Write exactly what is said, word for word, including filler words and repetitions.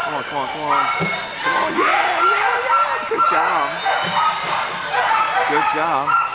Come on, come on, come on. Come on, yeah, yeah, yeah. Good job. Good job.